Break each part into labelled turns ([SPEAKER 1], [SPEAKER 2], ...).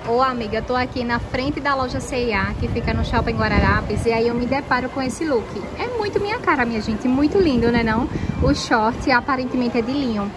[SPEAKER 1] Ô amiga, tô aqui na frente da loja C&A, que fica no Shopping Guararapes, e aí eu me deparo com esse look. É muito minha cara, minha gente, muito lindo, né não? O short aparentemente é de linho,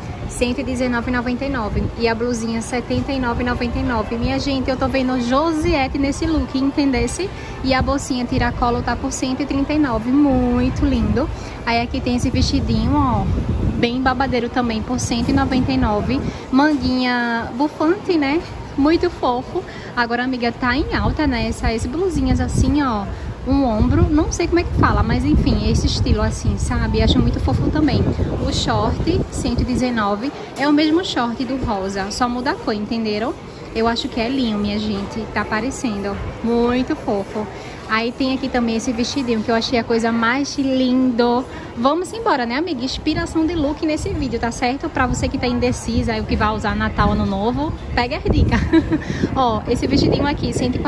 [SPEAKER 1] R$119,99, e a blusinha R$79,99. Minha gente, eu tô vendo Josiette nesse look, entendesse? E a bolsinha tiracolo tá por R$139, muito lindo. Aí aqui tem esse vestidinho, ó, bem babadeiro também, por R$199. Manguinha bufante, né? Muito fofo. Agora, amiga, tá em alta, né? Essas blusinhas assim, ó, um ombro, não sei como é que fala, mas enfim, esse estilo assim, sabe? Acho muito fofo também. O short, R$119, é o mesmo short do rosa, só muda a cor, entenderam? Eu acho que é linho, minha gente, tá aparecendo, muito fofo. Aí tem aqui também esse vestidinho que eu achei a coisa mais lindo. Vamos embora, né, amiga? Inspiração de look nesse vídeo, tá certo? Pra você que tá indecisa, aí o que vai usar Natal, Ano Novo, pega as dicas. Ó, esse vestidinho aqui,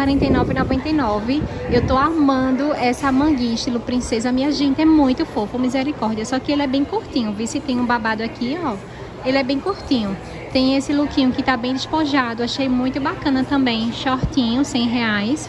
[SPEAKER 1] R$149,99. Eu tô amando essa manguinha estilo princesa. Minha gente, é muito fofo, misericórdia. Só que ele é bem curtinho, viu? Se tem um babado aqui, ó, ele é bem curtinho. Tem esse lookinho que tá bem despojado, achei muito bacana também. Shortinho, R$100.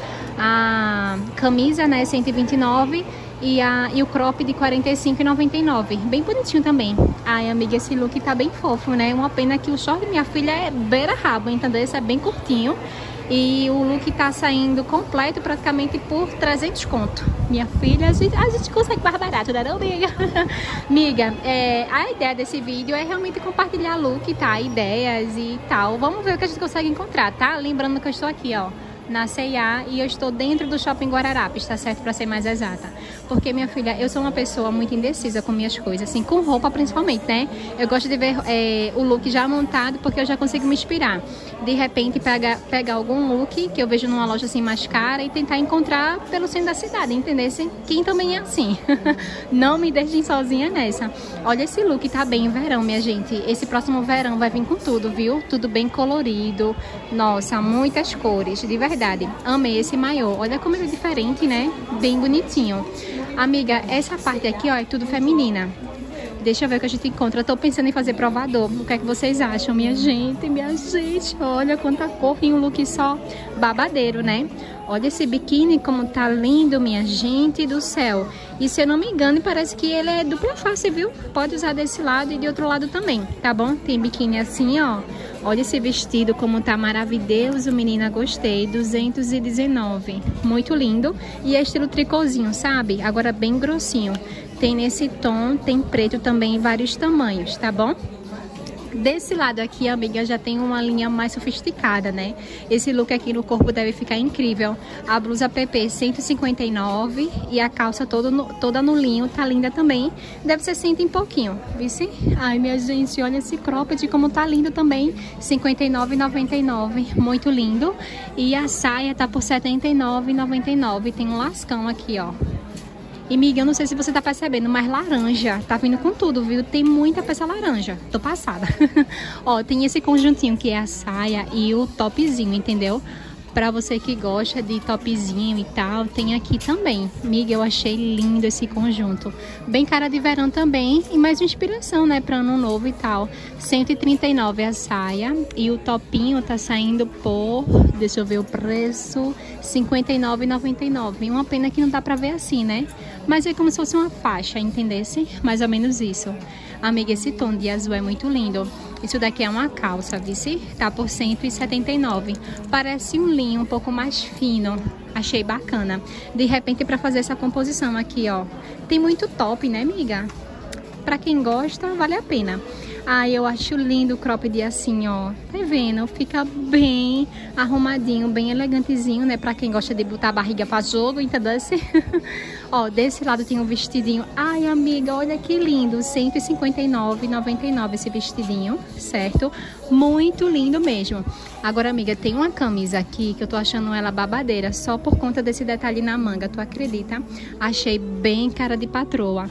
[SPEAKER 1] A camisa, né, R$129 e o crop de R$45,99. Bem bonitinho também. Ai, amiga, esse look tá bem fofo, né? Uma pena que o short de minha filha é beira-rabo, entendeu? Esse é bem curtinho. E o look tá saindo completo praticamente por 300 conto. Minha filha, a gente consegue mais barato, né, não, amiga? Amiga, a ideia desse vídeo é realmente compartilhar look, tá? Ideias e tal. Vamos ver o que a gente consegue encontrar, tá? Lembrando que eu estou aqui, ó, na C&A, e eu estou dentro do Shopping Guararapes, tá certo? Pra ser mais exata. Porque, minha filha, eu sou uma pessoa muito indecisa com minhas coisas, assim, com roupa principalmente, né? Eu gosto de ver o look já montado, porque eu já consigo me inspirar. De repente, pegar algum look que eu vejo numa loja assim mais cara e tentar encontrar pelo centro da cidade, entendeu? Quem também é assim. Não me deixem sozinha nessa. Olha esse look, tá bem verão, minha gente. Esse próximo verão vai vir com tudo, viu? Tudo bem colorido. Nossa, muitas cores, de verdade. Amei esse maiô. Olha como ele é diferente, né? Bem bonitinho. Amiga, essa parte aqui, ó, é tudo feminina. Deixa eu ver o que a gente encontra. Eu tô pensando em fazer provador. O que é que vocês acham, minha gente? Minha gente, olha quanta cor em um look só. Babadeiro, né? Olha esse biquíni como tá lindo, minha gente do céu. E se eu não me engano, parece que ele é dupla face, viu? Pode usar desse lado e de outro lado também, tá bom? Tem biquíni assim, ó. Olha esse vestido como tá maravilhoso, menina, gostei. 219. Muito lindo. E é estilo tricôzinho, sabe? Agora bem grossinho. Tem nesse tom, tem preto também em vários tamanhos, tá bom? Desse lado aqui, amiga, já tem uma linha mais sofisticada, né? Esse look aqui no corpo deve ficar incrível. A blusa PP R$159 e a calça toda no linho, tá linda também. Deve ser 100 e pouquinho, vice? Ai, minha gente, olha esse cropped como tá lindo também. R$59,99, muito lindo. E a saia tá por R$79,99. Tem um lascão aqui, ó. E, amiga, eu não sei se você tá percebendo, mas laranja tá vindo com tudo, viu? Tem muita peça laranja. Tô passada. Ó, tem esse conjuntinho que é a saia e o topzinho, entendeu? Pra você que gosta de topzinho e tal, tem aqui também. Amiga, eu achei lindo esse conjunto. Bem cara de verão também e mais inspiração, né, pra ano novo e tal. R$139 a saia e o topinho tá saindo por, deixa eu ver o preço, R$59,99. Uma pena que não dá pra ver assim, né? Mas é como se fosse uma faixa, entendesse? Mais ou menos isso. Amiga, esse tom de azul é muito lindo. Isso daqui é uma calça, vice? Tá por R$179. Parece um linho um pouco mais fino. Achei bacana. De repente, pra fazer essa composição aqui, ó. Tem muito top, né, amiga? Pra quem gosta, vale a pena. Ai, eu acho lindo o cropped assim, ó. Tá vendo? Fica bem arrumadinho, bem elegantezinho, né? Pra quem gosta de botar a barriga pra jogo, entendeu? Ó, desse lado tem um vestidinho. Ai, amiga, olha que lindo. R$159,99 esse vestidinho, certo? Muito lindo mesmo. Agora, amiga, tem uma camisa aqui que eu tô achando ela babadeira, só por conta desse detalhe na manga, tu acredita? Achei bem cara de patroa.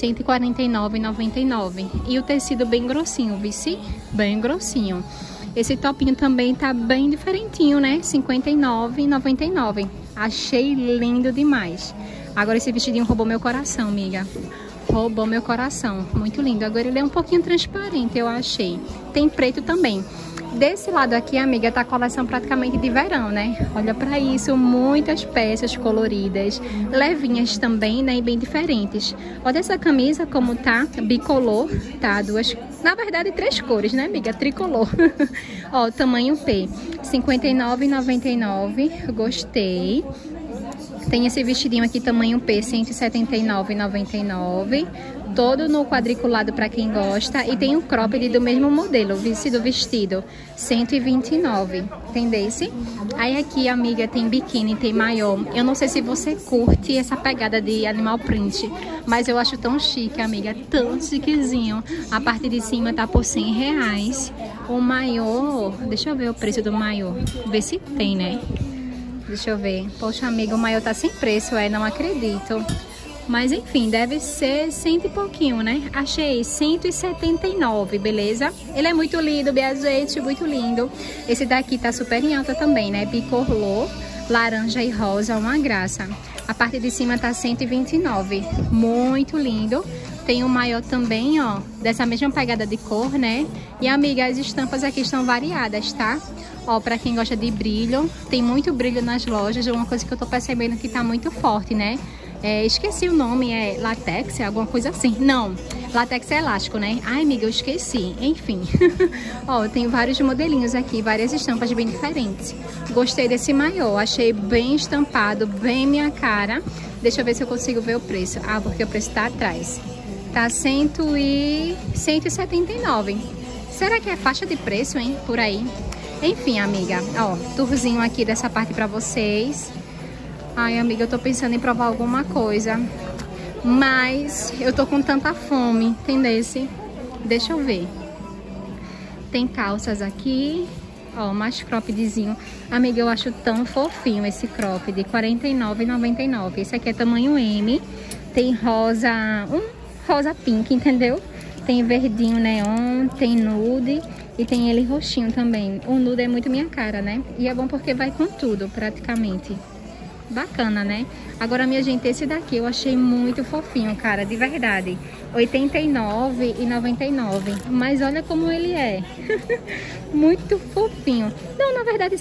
[SPEAKER 1] R$149,99. E o tecido bem grossinho, vice? Bem grossinho. Esse topinho também tá bem diferentinho, né? R$59,99. Achei lindo demais. Agora esse vestidinho roubou meu coração, amiga. Roubou meu coração. Muito lindo. Agora ele é um pouquinho transparente, eu achei. Tem preto também. Desse lado aqui, amiga, tá a coleção praticamente de verão, né? Olha pra isso, muitas peças coloridas, levinhas também, né? E bem diferentes. Olha essa camisa como tá, bicolor, tá? Duas, na verdade, 3 cores, né, amiga? Tricolor. Ó, tamanho P, R$ 59,99. Gostei. Tem esse vestidinho aqui, tamanho P, R$ 179,99. Todo no quadriculado para quem gosta. E tem um cropped do mesmo modelo, vestido, R$ 129. Entendesse? Aí aqui, amiga, tem biquíni, tem maiô. Eu não sei se você curte essa pegada de animal print, mas eu acho tão chique, amiga. Tão chiquezinho. A parte de cima tá por R$100. O maiô, deixa eu ver o preço do maiô. Ver se tem, né? Deixa eu ver. Poxa, amiga, o maiô tá sem preço, não acredito. Mas enfim, deve ser 100 e pouquinho, né? Achei 179, beleza? Ele é muito lindo, minha gente, muito lindo. Esse daqui tá super em alta também, né? Bicolor, laranja e rosa, uma graça. A parte de cima tá 129, muito lindo. Tem o maior também, ó, dessa mesma pegada de cor, né? E, amiga, as estampas aqui estão variadas, tá? Ó, pra quem gosta de brilho, tem muito brilho nas lojas. Uma coisa que eu tô percebendo que tá muito forte, né? Esqueci o nome, é latex, é alguma coisa assim. Não, latex é elástico, né? Ai, amiga, eu esqueci. Enfim. Ó, tem vários modelinhos aqui, várias estampas bem diferentes. Gostei desse maiô, achei bem estampado, bem minha cara. Deixa eu ver se eu consigo ver o preço. Ah, porque o preço tá atrás. Tá 179. Será que é faixa de preço, hein? Por aí. Enfim, amiga, ó, tourzinho aqui dessa parte pra vocês. Ai, amiga, eu tô pensando em provar alguma coisa, mas eu tô com tanta fome, entendesse? Deixa eu ver. Tem calças aqui, ó, mais croppedzinho. Amiga, eu acho tão fofinho esse cropped, R$ 49,99. Esse aqui é tamanho M, tem rosa, rosa pink, entendeu? Tem verdinho neon, tem nude e tem ele roxinho também. O nude é muito minha cara, né? E é bom porque vai com tudo, praticamente. Bacana, né? Agora, minha gente, esse daqui eu achei muito fofinho, cara, de verdade. R$ 89,99. Mas olha como ele é. Muito fofinho. Não, na verdade, R$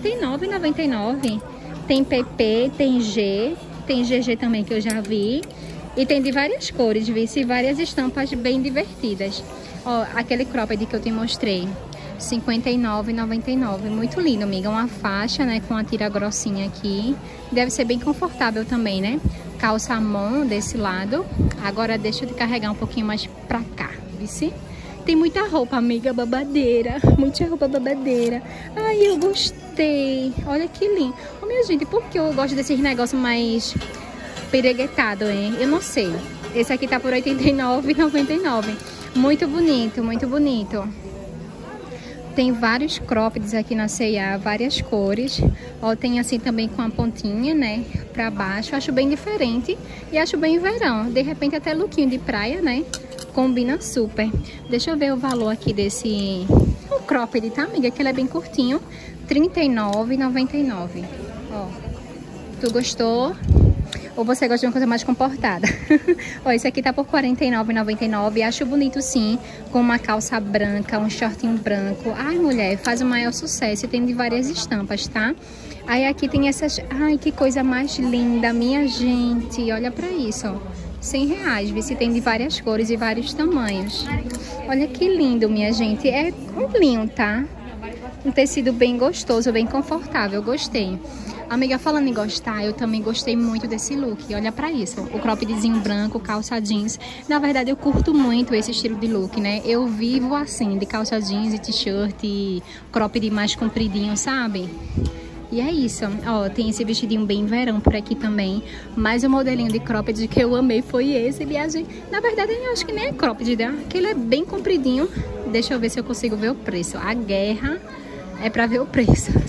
[SPEAKER 1] 69,99. Tem PP, tem G, tem GG também, que eu já vi. E tem de várias cores, vice, várias estampas bem divertidas. Ó, aquele cropped que eu te mostrei. R$ 59,99. Muito lindo, amiga. Uma faixa, né, com a tira grossinha aqui. Deve ser bem confortável também, né? Calça mão desse lado. Agora deixa eu te carregar um pouquinho mais pra cá, vice? Tem muita roupa, amiga, babadeira. Muita roupa babadeira. Ai, eu gostei. Olha que lindo. Ô, minha gente, por que eu gosto desses negócios mais pereguetados, hein? Eu não sei. Esse aqui tá por R$ 89,99. Muito bonito, muito bonito. Tem vários croppeds aqui na C&A, várias cores. Ó, tem assim também com a pontinha, né, pra baixo. Acho bem diferente e acho bem verão. De repente até lookinho de praia, né, combina super. Deixa eu ver o valor aqui desse cropped, tá, amiga? Que ele é bem curtinho. R$ 39,99. Ó, tu gostou? Ou você gosta de uma coisa mais comportada? Ó, esse aqui tá por R$ 49,99. Acho bonito sim, com uma calça branca, um shortinho branco. Ai, mulher, faz o maior sucesso. E tem de várias estampas, tá? Aí aqui tem essas... Ai, que coisa mais linda, minha gente. Olha pra isso, ó. R$ 100, vê se tem de várias cores e vários tamanhos. Olha que lindo, minha gente. É um linho, tá? Um tecido bem gostoso, bem confortável. Gostei. Amiga, falando em gostar, eu também gostei muito desse look. Olha pra isso, o croppedzinho branco, calça jeans. Na verdade, eu curto muito esse estilo de look, né? Eu vivo assim, de calça jeans e t-shirt e cropped mais compridinho, sabe? E é isso. Ó, tem esse vestidinho bem verão por aqui também. Mas o modelinho de cropped que eu amei foi esse, viagem. Na verdade, eu acho que nem é cropped, né? Que ele é bem compridinho. Deixa eu ver se eu consigo ver o preço. A guerra é pra ver o preço. R$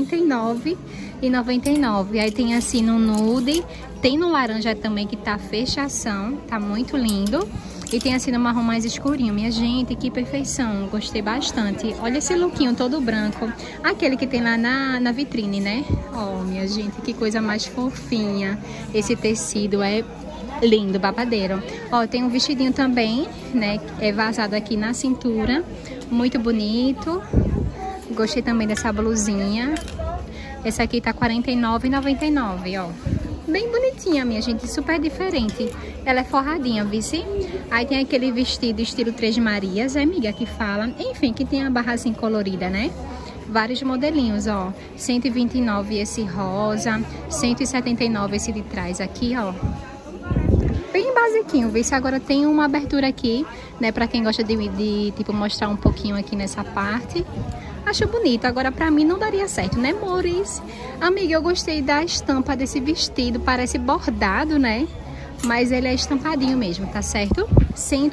[SPEAKER 1] 69,99. Aí tem assim no nude. Tem no laranja também, que tá fechação. Tá muito lindo. E tem assim no marrom mais escurinho. Minha gente, que perfeição. Gostei bastante. Olha esse lookinho todo branco. Aquele que tem lá na vitrine, né? Ó, minha gente, que coisa mais fofinha. Esse tecido é lindo, babadeiro. Ó, tem um vestidinho também, né? É vazado aqui na cintura. Muito bonito. Gostei também dessa blusinha. Essa aqui tá R$ 49,99, ó. Bem bonitinha, minha gente, super diferente. Ela é forradinha, vice? Aí tem aquele vestido estilo Três Marias, amiga, que fala. Enfim, que tem a barra assim colorida, né? Vários modelinhos, ó. 129 esse rosa, 179 esse de trás aqui, ó. Bem basiquinho, vice? Agora tem uma abertura aqui, né? Pra quem gosta de tipo, mostrar um pouquinho aqui nessa parte. Acho bonito, agora pra mim não daria certo, né, amores? Amiga, eu gostei da estampa desse vestido, parece bordado, né? Mas ele é estampadinho mesmo, tá certo? R$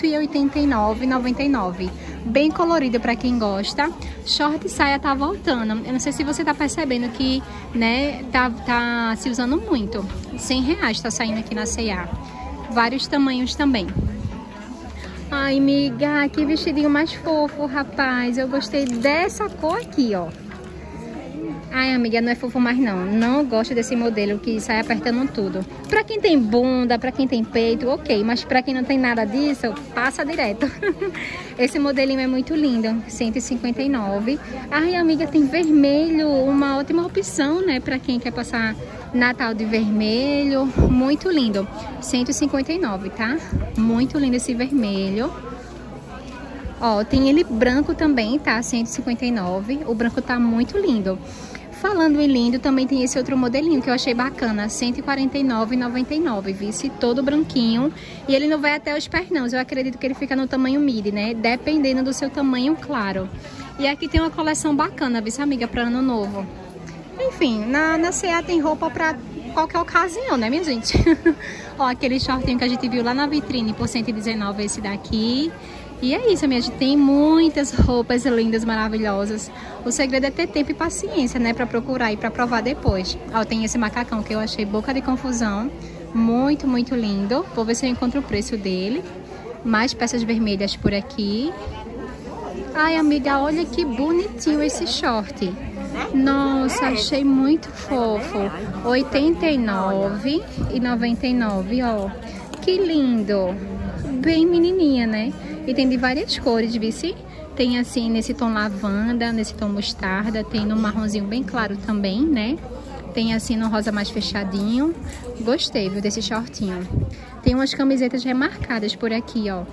[SPEAKER 1] 189,99. Bem colorido pra quem gosta. Short e saia tá voltando. Eu não sei se você tá percebendo que, né, tá se usando muito. R$100 tá saindo aqui na C&A. Vários tamanhos também. Ai, amiga, que vestidinho mais fofo, rapaz. Eu gostei dessa cor aqui, ó. Ai, amiga, não é fofo mais não. Não gosto desse modelo que sai apertando tudo. Pra quem tem bunda, pra quem tem peito, ok. Mas pra quem não tem nada disso, passa direto. Esse modelinho é muito lindo. 159. Ai, amiga, tem vermelho. Uma ótima opção, né? Pra quem quer passar Natal de vermelho. Muito lindo. 159, tá? Muito lindo esse vermelho. Ó, tem ele branco também, tá? 159. O branco tá muito lindo. Falando em lindo, também tem esse outro modelinho que eu achei bacana, R$ 149,99, vice, todo branquinho. E ele não vai até os pernãos, eu acredito que ele fica no tamanho midi, né? Dependendo do seu tamanho, claro. E aqui tem uma coleção bacana, vice, amiga, para ano novo. Enfim, na C&A tem roupa pra qualquer ocasião, né, minha gente? Ó, aquele shortinho que a gente viu lá na vitrine por 119, esse daqui. E é isso, minha gente, tem muitas roupas lindas, maravilhosas. O segredo é ter tempo e paciência, né, pra procurar e pra provar depois. Ó, tem esse macacão que eu achei boca de confusão. Muito, muito lindo. Vou ver se eu encontro o preço dele. Mais peças vermelhas por aqui. Ai, amiga, olha que bonitinho esse short. Nossa, achei muito fofo. R$ 89,99, ó. Que lindo. Bem menininha, né? E tem de várias cores, vice? Tem assim nesse tom lavanda, nesse tom mostarda, tem no marronzinho bem claro também, né? Tem assim no rosa mais fechadinho. Gostei, viu, desse shortinho. Tem umas camisetas remarcadas por aqui, ó. R$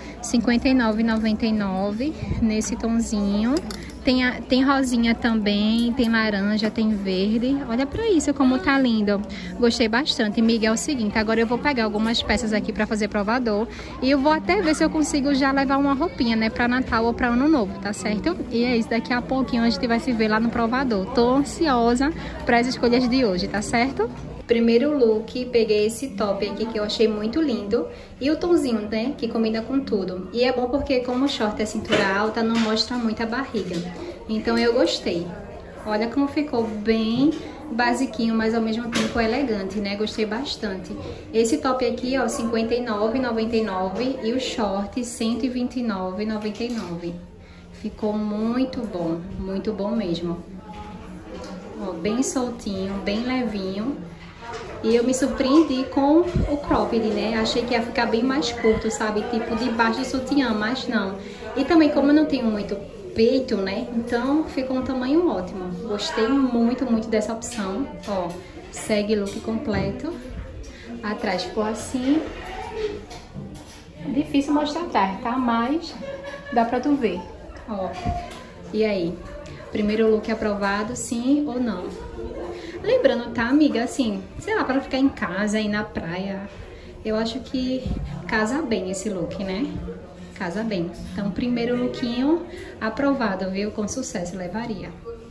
[SPEAKER 1] 59,99 nesse tonzinho. Tem rosinha também, tem laranja, tem verde. Olha pra isso como tá lindo. Gostei bastante. Miguel, é o seguinte, agora eu vou pegar algumas peças aqui pra fazer provador. E eu vou até ver se eu consigo já levar uma roupinha, né, pra Natal ou pra Ano Novo, tá certo? E é isso, daqui a pouquinho a gente vai se ver lá no provador. Tô ansiosa pras escolhas de hoje, tá certo? Primeiro look, peguei esse top aqui que eu achei muito lindo. E o tonzinho, né, que combina com tudo. E é bom porque como o short é cintura alta, não mostra muito a barriga. Então eu gostei. Olha como ficou bem basiquinho, mas ao mesmo tempo elegante, né? Gostei bastante. Esse top aqui, ó, R$ 59,99 e o short R$ 129,99. Ficou muito bom mesmo. Ó, bem soltinho, bem levinho. E eu me surpreendi com o cropped, né? Achei que ia ficar bem mais curto, sabe? Tipo debaixo do sutiã, mas não. E também como eu não tenho muito peito, né? Então ficou um tamanho ótimo. Gostei muito, muito dessa opção. Ó, segue look completo. Atrás ficou assim. Difícil mostrar atrás, tá? Mas dá pra tu ver. Ó, e aí? Primeiro look aprovado, sim ou não? Lembrando, tá, amiga, assim, sei lá, para ficar em casa e na praia, eu acho que casa bem esse look, né? Casa bem. Então, primeiro lookinho aprovado, viu? Com sucesso, levaria.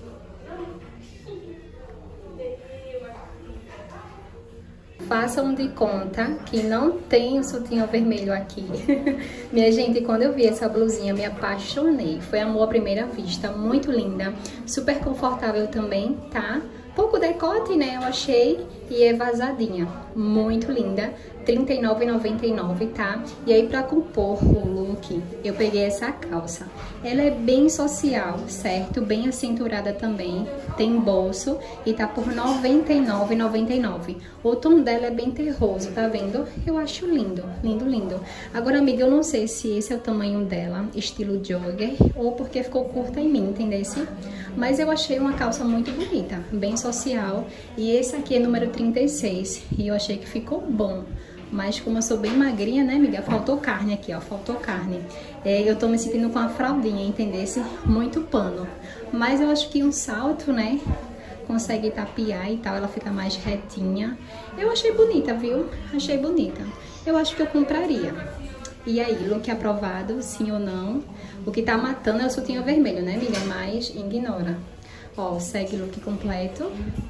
[SPEAKER 1] Façam de conta que não tem o sutiã vermelho aqui. Minha gente, quando eu vi essa blusinha, me apaixonei. Foi amor à primeira vista, muito linda, super confortável também, tá? Pouco decote, né, eu achei, e é vazadinha, muito linda. R$ 39,99, tá? E aí, pra compor o look, eu peguei essa calça. Ela é bem social, certo? Bem acinturada também, tem bolso e tá por R$ 99,99. O tom dela é bem terroso, tá vendo? Eu acho lindo, lindo, lindo. Agora, amiga, eu não sei se esse é o tamanho dela, estilo jogger, ou porque ficou curta em mim, entendesse? Mas eu achei uma calça muito bonita, bem social. E esse aqui é número 36, e eu achei que ficou bom. Mas como eu sou bem magrinha, né, amiga? Faltou carne aqui, ó, faltou carne. Eu tô me sentindo com a fraldinha, entendesse? Muito pano. Mas eu acho que um salto, né, consegue tapear e tal, ela fica mais retinha. Eu achei bonita, viu? Achei bonita. Eu acho que eu compraria. E aí, look aprovado, sim ou não? O que tá matando é o sutiã vermelho, né, amiga? Mas ignora. Ó, segue look completo.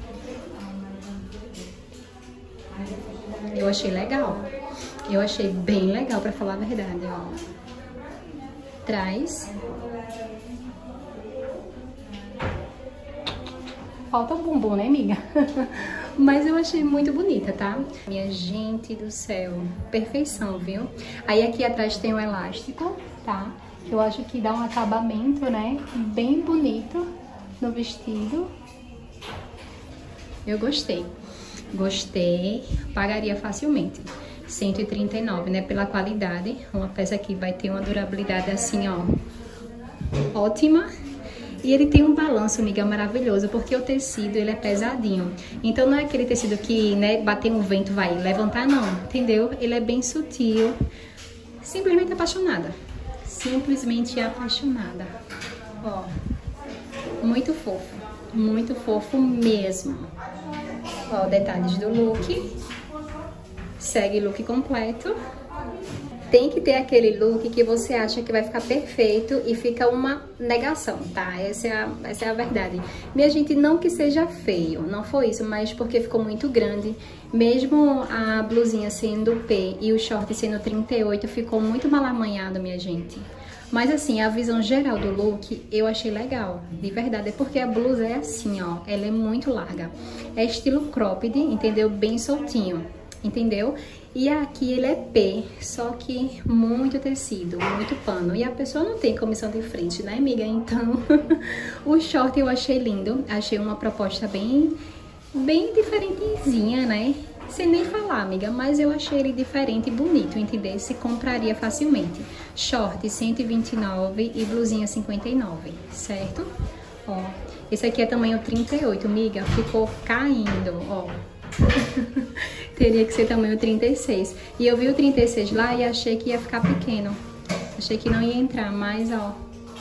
[SPEAKER 1] Eu achei legal. Eu achei bem legal, pra falar a verdade, ó. Traz. Falta o bumbum, né, amiga? Mas eu achei muito bonita, tá? Minha gente do céu, perfeição, viu? Aí aqui atrás tem um elástico, tá? Que eu acho que dá um acabamento, né? Bem bonito no vestido. Eu gostei. Gostei, pagaria facilmente. 139, né? Pela qualidade. Uma peça que vai ter uma durabilidade assim, ó, ótima. E ele tem um balanço, amiga, maravilhoso, porque o tecido, ele é pesadinho. Então não é aquele tecido que, né, bater um vento vai levantar, não, entendeu? Ele é bem sutil. Simplesmente apaixonada. Simplesmente apaixonada. Ó, muito fofo mesmo. Ó, detalhes do look. Segue look completo. Tem que ter aquele look que você acha que vai ficar perfeito e fica uma negação, tá? Essa é a verdade. Minha gente, não que seja feio, não foi isso, mas porque ficou muito grande. Mesmo a blusinha sendo P e o short sendo 38, ficou muito mal amanhado, minha gente. Mas assim, a visão geral do look eu achei legal, de verdade. É porque a blusa é assim, ó, ela é muito larga. É estilo cropped, entendeu? Bem soltinho, entendeu? E aqui ele é P, só que muito tecido, muito pano. E a pessoa não tem comissão de frente, né, amiga? Então, o short eu achei lindo. Achei uma proposta bem diferentezinha, né? Sem nem falar, amiga, mas eu achei ele diferente e bonito, entendeu? Se compraria facilmente. Short 129 e blusinha 59, certo? Ó, esse aqui é tamanho 38, amiga, ficou caindo, ó. Teria que ser tamanho 36. E eu vi o 36 lá e achei que ia ficar pequeno. Achei que não ia entrar, mas ó.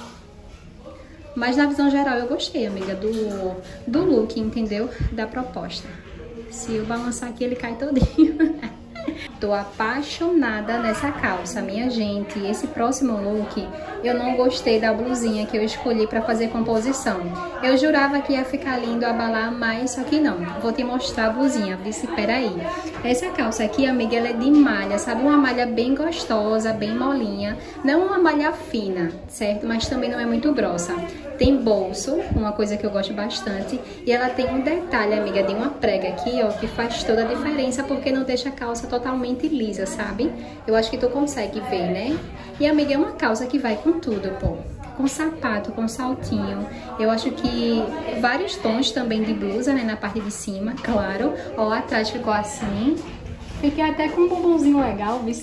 [SPEAKER 1] Mas na visão geral eu gostei, amiga, do look, entendeu? Da proposta. Se eu balançar aqui, ele cai todinho. Tô apaixonada nessa calça, minha gente. Esse próximo look, eu não gostei da blusinha que eu escolhi pra fazer composição. Eu jurava que ia ficar lindo abalar mais, só que não. Vou te mostrar a blusinha, vice, peraí. Essa calça aqui, amiga, ela é de malha, sabe? Uma malha bem gostosa, bem molinha. Não uma malha fina, certo? Mas também não é muito grossa. Tem bolso, uma coisa que eu gosto bastante. E ela tem um detalhe, amiga, de uma prega aqui, ó, que faz toda a diferença, porque não deixa a calça totalmente lisa, sabe? Eu acho que tu consegue ver, né? E, amiga, é uma calça que vai com tudo, pô. Com sapato, com saltinho. Eu acho que vários tons também de blusa, né, na parte de cima, claro. Ó, atrás ficou assim. Fiquei até com um bumbumzinho legal, viu?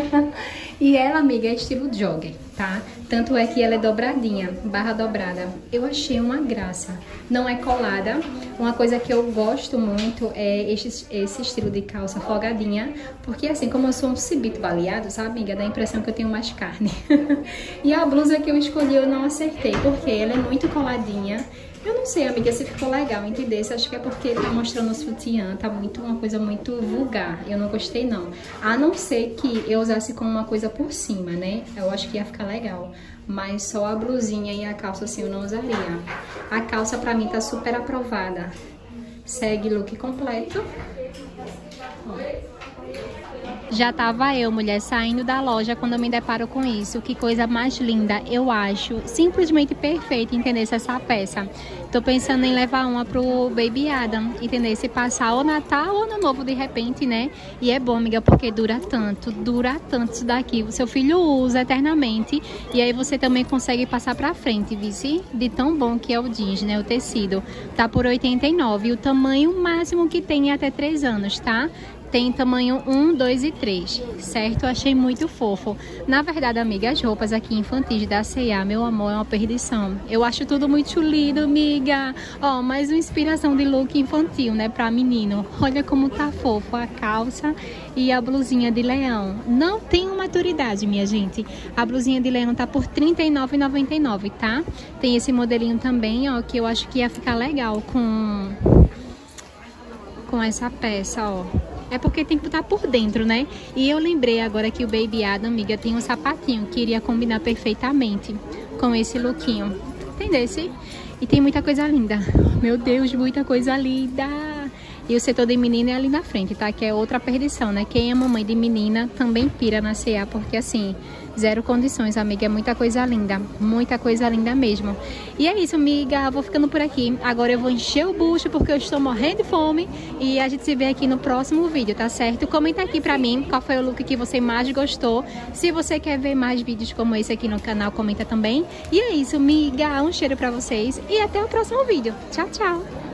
[SPEAKER 1] E ela, amiga, é estilo jogger, tá? Tanto é que ela é dobradinha, barra dobrada. Eu achei uma graça. Não é colada. Uma coisa que eu gosto muito é esse estilo de calça folgadinha. Porque assim, como eu sou um cibito baleado, sabe, amiga? Dá a impressão que eu tenho mais carne. E a blusa que eu escolhi eu não acertei, porque ela é muito coladinha. Eu não sei, amiga, se ficou legal, entendeu? Acho que é porque tá mostrando o sutiã, tá uma coisa muito vulgar. Eu não gostei, não. A não ser que eu usasse com uma coisa por cima, né? Eu acho que ia ficar legal. Mas só a blusinha e a calça, assim, eu não usaria. A calça, pra mim, tá super aprovada. Segue look completo. Ó. Já tava eu, mulher, saindo da loja quando eu me deparo com isso. Que coisa mais linda, eu acho. Simplesmente perfeita, entendeu? Essa peça. Tô pensando em levar uma pro Baby Adam, entendeu? Se passar o Natal ou Ano Novo de repente, né? E é bom, amiga, porque dura tanto isso daqui. O seu filho usa eternamente e aí você também consegue passar pra frente, vice? De tão bom que é o jeans, né? O tecido. Tá por R$89 e o tamanho máximo que tem é até 3 anos, tá? Tem tamanho 1, 2 e 3, certo? Eu achei muito fofo. Na verdade, amiga, as roupas aqui infantis da C&A, meu amor, é uma perdição. Eu acho tudo muito lindo, amiga. Ó, mais uma inspiração de look infantil, né, pra menino. Olha como tá fofo a calça e a blusinha de leão. Não tem maturidade, minha gente. A blusinha de leão tá por R$39,99, tá? Tem esse modelinho também, ó, que eu acho que ia ficar legal com essa peça, ó. É porque tem que botar por dentro, né? E eu lembrei agora que o Baby Adam, amiga, tem um sapatinho que iria combinar perfeitamente com esse lookinho. Entendesse? E tem muita coisa linda. Meu Deus, muita coisa linda. E o setor de menina é ali na frente, tá? Que é outra perdição, né? Quem é mamãe de menina também pira na C&A, porque assim, zero condições, amiga. É muita coisa linda mesmo. E é isso, amiga. Vou ficando por aqui. Agora eu vou encher o bucho porque eu estou morrendo de fome. E a gente se vê aqui no próximo vídeo, tá certo? Comenta aqui pra mim qual foi o look que você mais gostou. Se você quer ver mais vídeos como esse aqui no canal, comenta também. E é isso, amiga. Um cheiro pra vocês e até o próximo vídeo. Tchau, tchau!